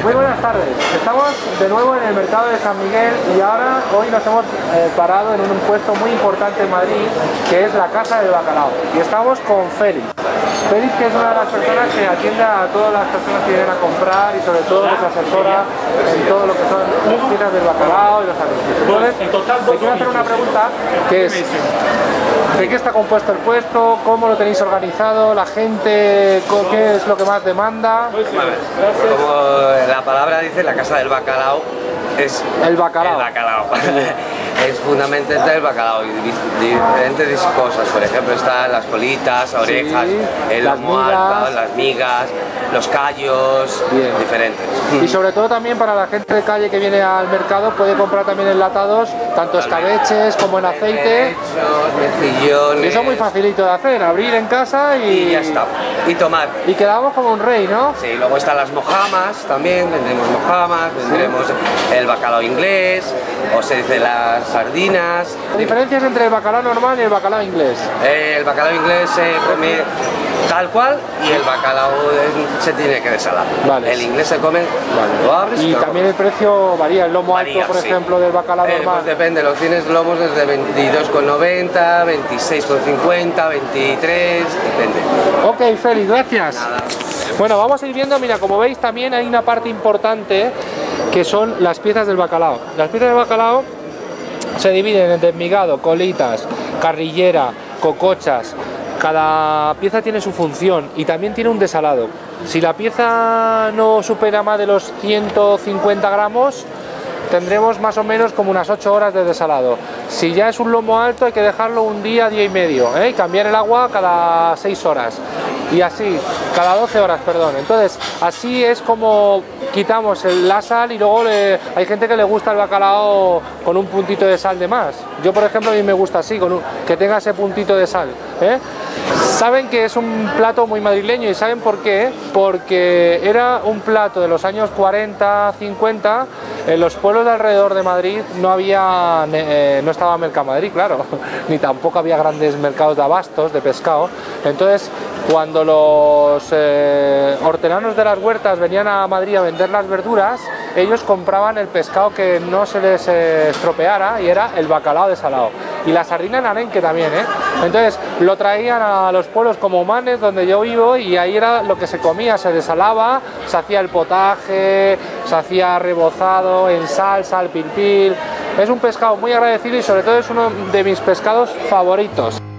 Muy buenas tardes. Estamos de nuevo en el mercado de San Miguel y ahora hoy nos hemos parado en un puesto muy importante en Madrid, que es la Casa del Bacalao. Y estamos con Félix. Félix, que es una de las personas que atiende a todas las personas que vienen a comprar y sobre todo les asesora en todo lo que son las piezas del bacalao y los anuncios. Entonces, te quiero hacer una pregunta que es: ¿de qué está compuesto el puesto? ¿Cómo lo tenéis organizado? ¿La gente? ¿Qué es lo que más demanda? Como la palabra dice, la Casa del Bacalao es el bacalao. Es fundamentalmente el bacalao y diferentes cosas. Por ejemplo, están las colitas, orejas, sí, el lomo alto, las migas, los callos, bien, diferentes. Y sobre todo también para la gente de calle que viene al mercado puede comprar también enlatados, tanto escabeches como en aceite. Mejillones. Y eso es muy facilito de hacer, abrir en casa y ya está. Y tomar. Y quedamos como un rey, ¿no? Sí, luego están las mojamas también, vendremos mojamas, vendremos el bacalao inglés, o se dice las sardinas. ¿Diferencias entre el bacalao normal y el bacalao inglés? El bacalao inglés se come tal cual y el bacalao se tiene que desalar. Vale. El inglés se come, lo abres y también el precio varía, el lomo alto, por ejemplo, del bacalao normal. Pues depende, los tienes lomos desde 22,90, 26,50, 23, depende. Ok, Félix, gracias. Nada. Bueno, vamos a ir viendo, mira, como veis también hay una parte importante que son las piezas del bacalao. Las piezas del bacalao se dividen en desmigado, colitas, carrillera, cocochas. Cada pieza tiene su función y también tiene un desalado. Si la pieza no supera más de los 150 gramos, tendremos más o menos como unas 8 horas de desalado. Si ya es un lomo alto hay que dejarlo un día, día y medio, y cambiar el agua cada 6 horas. Y así, cada 12 horas, perdón. Entonces, así es como quitamos la sal y luego hay gente que le gusta el bacalao con un puntito de sal de más. Yo, por ejemplo, a mí me gusta así, que tenga ese puntito de sal. Saben que es un plato muy madrileño y ¿saben por qué? Porque era un plato de los años 40, 50, en los pueblos de alrededor de Madrid no estaba Mercamadrid, claro, ni tampoco había grandes mercados de abastos, de pescado. Entonces, cuando los hortelanos de las huertas venían a Madrid a vender las verduras, ellos compraban el pescado que no se les estropeara y era el bacalao desalado. Y la sardina en arenque también, Entonces lo traían a los pueblos como Humanes, donde yo vivo, y ahí era lo que se comía, se desalaba, se hacía el potaje, se hacía rebozado en salsa, al pil pil. Es un pescado muy agradecido y sobre todo es uno de mis pescados favoritos.